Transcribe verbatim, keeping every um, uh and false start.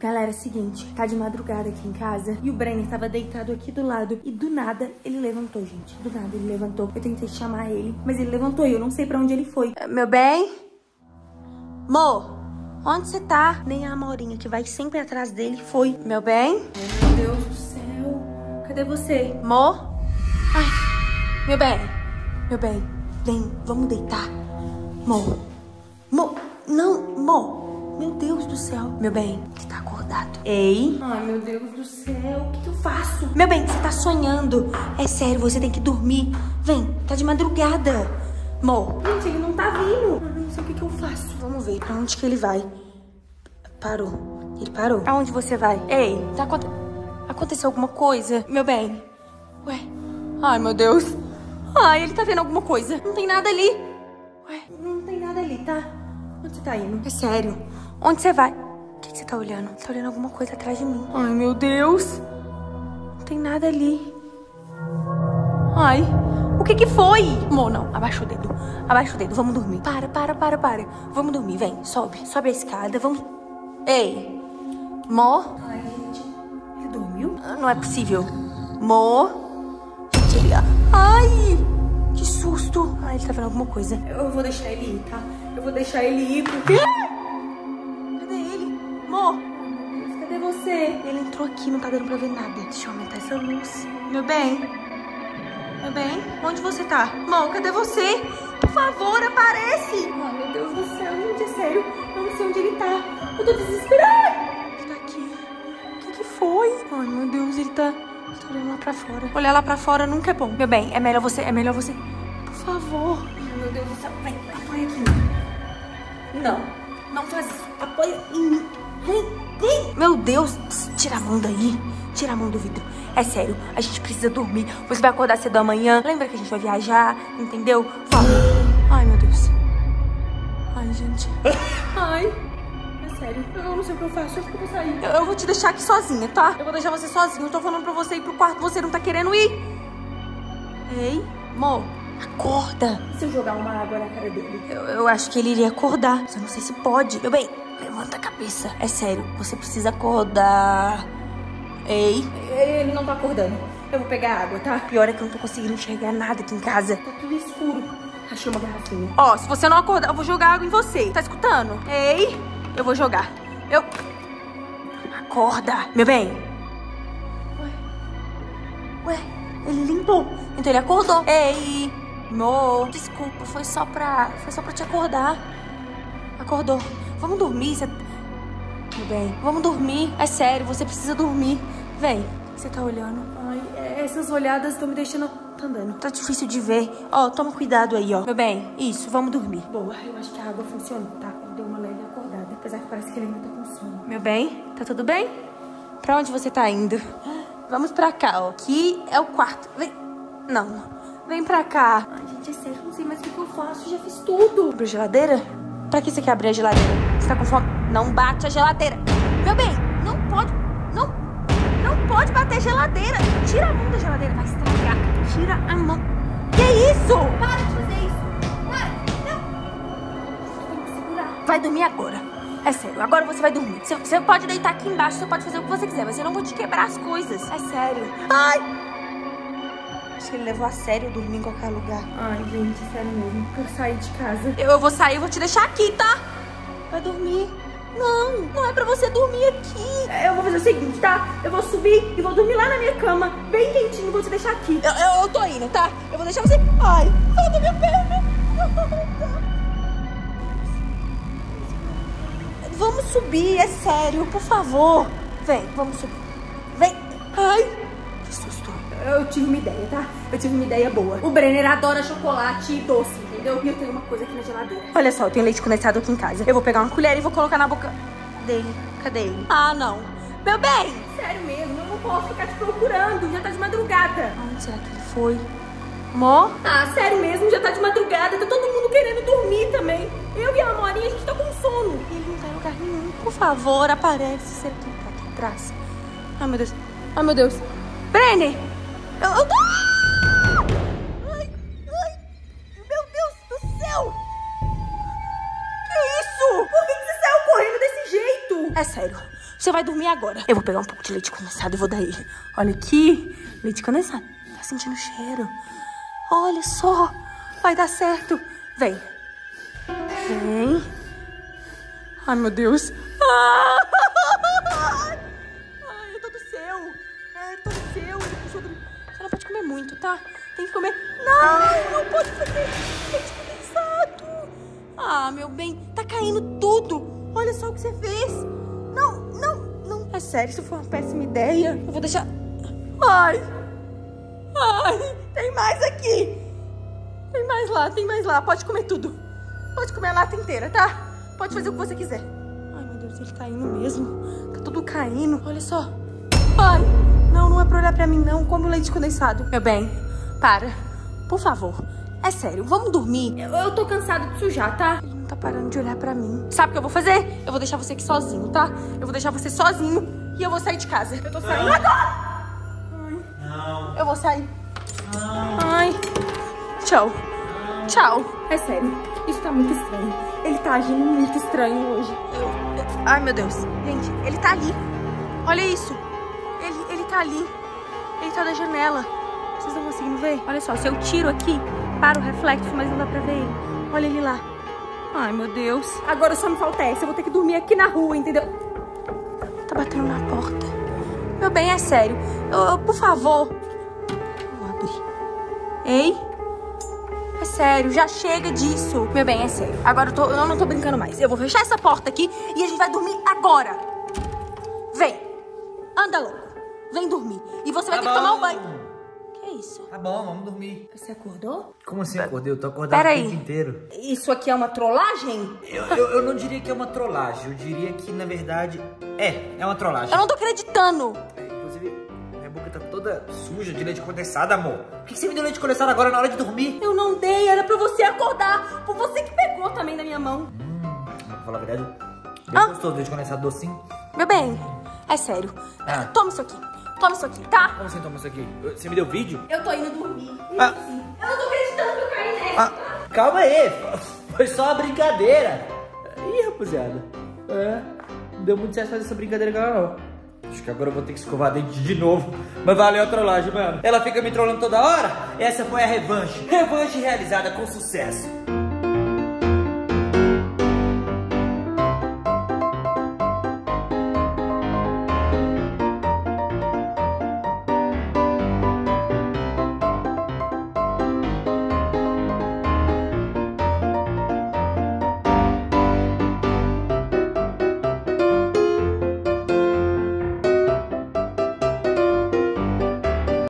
Galera, é o seguinte, tá de madrugada aqui em casa e o Brenner tava deitado aqui do lado e do nada ele levantou, gente. Do nada ele levantou. Eu tentei chamar ele, mas ele levantou e eu não sei pra onde ele foi. Meu bem? Mo, onde você tá? Nem a Amorinha, que vai sempre atrás dele, foi. Meu bem? Meu Deus do céu. Cadê você? Mo? Ai, meu bem. Meu bem, vem, vamos deitar. Mo. Mo. Não, Mo. Meu Deus do céu. Meu bem, ele tá acordado. Ei. Ai, meu Deus do céu. O que, que eu faço? Meu bem, você tá sonhando. É sério, você tem que dormir. Vem, tá de madrugada. Mo. Gente, ele não tá vindo. Eu não sei o que, que eu faço. Vamos ver pra onde que ele vai. Parou. Ele parou. Aonde você vai? Ei, tá aconte... aconteceu alguma coisa? Meu bem. Ué. Ai, meu Deus. Ai, ele tá vendo alguma coisa. Não tem nada ali. Ué, não tem nada ali, tá? Onde você tá indo? É sério. Onde você vai? O que, que você tá olhando? Tá olhando alguma coisa atrás de mim. Ai, meu Deus. Não tem nada ali. Ai, o que que foi? Mo, não. Abaixa o dedo. Abaixa o dedo. Vamos dormir. Para, para, para, para. Vamos dormir. Vem, sobe. Sobe a escada. Vamos... Ei. Mo? Ai, gente. Ele dormiu? Não é possível. Mo? Gente, ele... Ai! Que susto. Ai, ele tá vendo alguma coisa. Eu vou deixar ele ir, tá? Eu vou deixar ele ir porque... Cadê ele? Mo? Meu Deus, cadê você? Ele entrou aqui, não tá dando pra ver nada. Deixa eu aumentar essa luz. Meu bem? Meu bem? Onde você tá? Mo, cadê você? Por favor, aparece! Ai, meu Deus do céu, gente, é sério. Eu não sei onde ele tá. Eu tô desesperada. Ele tá aqui. O que que foi? Ai, meu Deus, ele tá... Tô olhando lá pra fora. Olhar lá pra fora nunca é bom. Meu bem, é melhor você, é melhor você. Por favor. Ai, meu Deus do céu. Vem, apoia aqui em mim. Não, não faz isso. Apoia em mim. Vem, vem. Meu Deus, tira a mão daí. Tira a mão do vidro. É sério, a gente precisa dormir. Você vai acordar cedo amanhã. Lembra que a gente vai viajar, entendeu? Fala. Ai, meu Deus. Ai, gente. Ai. Sério, eu não sei o que eu faço, eu vou sair. Eu, eu vou te deixar aqui sozinha, tá? Eu vou deixar você sozinha. Eu tô falando pra você ir pro quarto, você não tá querendo ir. Ei, Mo, acorda. E se eu jogar uma água na cara dele? Eu, eu acho que ele iria acordar. Mas eu não sei se pode. Meu bem, levanta a cabeça. É sério, você precisa acordar. Ei. Ele não tá acordando. Eu vou pegar água, tá? Pior é que eu não tô conseguindo enxergar nada aqui em casa. Tá tudo escuro. Achei uma garrafinha. Ó, se você não acordar, eu vou jogar água em você. Tá escutando? Ei. Eu vou jogar. Eu... Acorda, meu bem. Ué. Ué, ele limpou. Então ele acordou. Ei, Mo. Desculpa, foi só pra... Foi só pra te acordar. Acordou. Vamos dormir, você... Meu bem, vamos dormir. É sério, você precisa dormir. Vem. O que você tá olhando? Ai, essas olhadas estão me deixando... Tá andando. Tá difícil de ver. Ó, toma cuidado aí, ó. Meu bem, isso, vamos dormir. Boa, eu acho que a água funcionou, tá? Deu uma leve acordada. Apesar que parece que ele ainda tá com sono. Meu bem, tá tudo bem? Pra onde você tá indo? Vamos pra cá, ó. Aqui é o quarto. Vem. Não. Vem pra cá. Ai, gente, é sério, não sei mais o que, que eu faço. Já fiz tudo. Abriu a geladeira? Pra que você quer abrir a geladeira? Você tá com fome? Não bate a geladeira. Meu bem, não pode. Não. Não pode bater a geladeira. Tira a mão da geladeira. Vai estragar. Tira a mão. Que isso? Para de fazer isso. Para. Não. Tem que segurar. Vai dormir agora. É sério, agora você vai dormir. Você, você pode deitar aqui embaixo, você pode fazer o que você quiser, mas eu não vou te quebrar as coisas. É sério. Ai! Acho que ele levou a sério dormir em qualquer lugar. Ai, gente, sério mesmo. Eu quero sair de casa. Eu, eu vou sair, eu vou te deixar aqui, tá? Vai dormir. Não, não é pra você dormir aqui. Eu vou fazer o seguinte, tá? Eu vou subir e vou dormir lá na minha cama, bem quentinho, vou te deixar aqui. Eu, eu, eu tô indo, tá? Eu vou deixar você... Ai, ai, da minha perna. Vamos subir, é sério, por favor. Vem, vamos subir. Vem. Ai, que susto. Eu tive uma ideia, tá? Eu tive uma ideia boa. O Brenner adora chocolate doce, entendeu? E eu tenho uma coisa aqui na geladeira. Olha só, eu tenho leite condensado aqui em casa. Eu vou pegar uma colher e vou colocar na boca dele. Cadê ele? Ah, não. Meu bem! Sério mesmo, eu não posso ficar te procurando. Já tá de madrugada. Onde será que ele foi? Mo? Ah, sério mesmo, já tá de madrugada. Tá todo mundo querendo dormir também. Eu e a Amorinha, a gente tá com sono. Ele não tá em lugar nenhum. Por favor, aparece. Será que ele tá aqui atrás? Ai, meu Deus. Ai, meu Deus. Brenner! Eu, eu tô... Ai, ai. Meu Deus do céu. Que isso? Por que que você saiu correndo desse jeito? É sério. Você vai dormir agora. Eu vou pegar um pouco de leite condensado e vou dar ele. Olha aqui. Leite condensado. Tá sentindo o cheiro. Olha só. Vai dar certo. Vem. Vem. Ai, meu Deus. Ah! Ai, é todo seu. É todo seu. Ele puxou do... Você não pode comer muito, tá? Tem que comer... Não, não pode fazer leite condensado. Ah, meu bem. Tá caindo tudo. Olha só o que você fez. Não, não, não. É sério, isso foi uma péssima ideia. Eu vou deixar... Ai. Ai, tem mais aqui. Tem mais lá, tem mais lá. Pode comer tudo. Pode comer a lata inteira, tá? Pode fazer o que você quiser. Ai, meu Deus, ele tá indo mesmo. Tá tudo caindo. Olha só. Ai, não, não é pra olhar pra mim, não. Come o leite condensado. Meu bem, para. Por favor. É sério, vamos dormir. Eu, eu tô cansado de sujar, tá? Ele não tá parando de olhar pra mim. Sabe o que eu vou fazer? Eu vou deixar você aqui sozinho, tá? Eu vou deixar você sozinho e eu vou sair de casa. Eu tô saindo não. agora. Não. Eu vou sair. Não. Ai. Tchau. Não. Tchau. É sério, isso tá muito estranho. Ele tá agindo muito estranho hoje. Eu, eu... Ai, meu Deus. Gente, ele tá ali. Olha isso. Ele, ele tá ali. Ele tá da janela. Vocês estão conseguindo ver? Olha só, se eu tiro aqui, para o reflexo, mas não dá pra ver ele. Olha ele lá. Ai, meu Deus. Agora só me falta essa. Eu vou ter que dormir aqui na rua, entendeu? Tá batendo na porta. Meu bem, é sério. Eu, eu, por favor. Vou abrir. Ei? É sério, já chega disso. Meu bem, é sério. Agora eu, tô, eu não tô brincando mais. Eu vou fechar essa porta aqui e a gente vai dormir agora. Vem. Anda logo. Vem dormir. E você vai tá ter bom. que tomar um banho. Que isso? Tá bom, vamos dormir. Você acordou? Como assim acordei? Eu tô acordado Pera o aí. tempo inteiro. Isso aqui é uma trollagem? Eu, eu, eu não diria que é uma trollagem. Eu diria que, na verdade, é. É uma trollagem. Eu não tô acreditando. É, inclusive, minha boca tá toda suja de leite condensado, amor. Por que você me deu leite condensado agora na hora de dormir? Eu não dei, era pra você acordar. Por você que pegou também da minha mão. Hum, pra falar a verdade, bem Ah. gostoso leite condensado docinho. Meu bem, é sério. Ah. Toma isso aqui. Toma isso aqui, tá? Como você toma isso aqui? Você me deu vídeo? Eu tô indo dormir. Ah. Eu não tô acreditando que eu caí nessa. Ah, calma aí, foi só uma brincadeira. Ih, rapaziada, é, não deu muito certo fazer essa brincadeira com ela, não. Acho que agora eu vou ter que escovar dente de novo. Mas valeu a trollagem, mano. Ela fica me trollando toda hora. Essa foi a revanche. Revanche realizada com sucesso.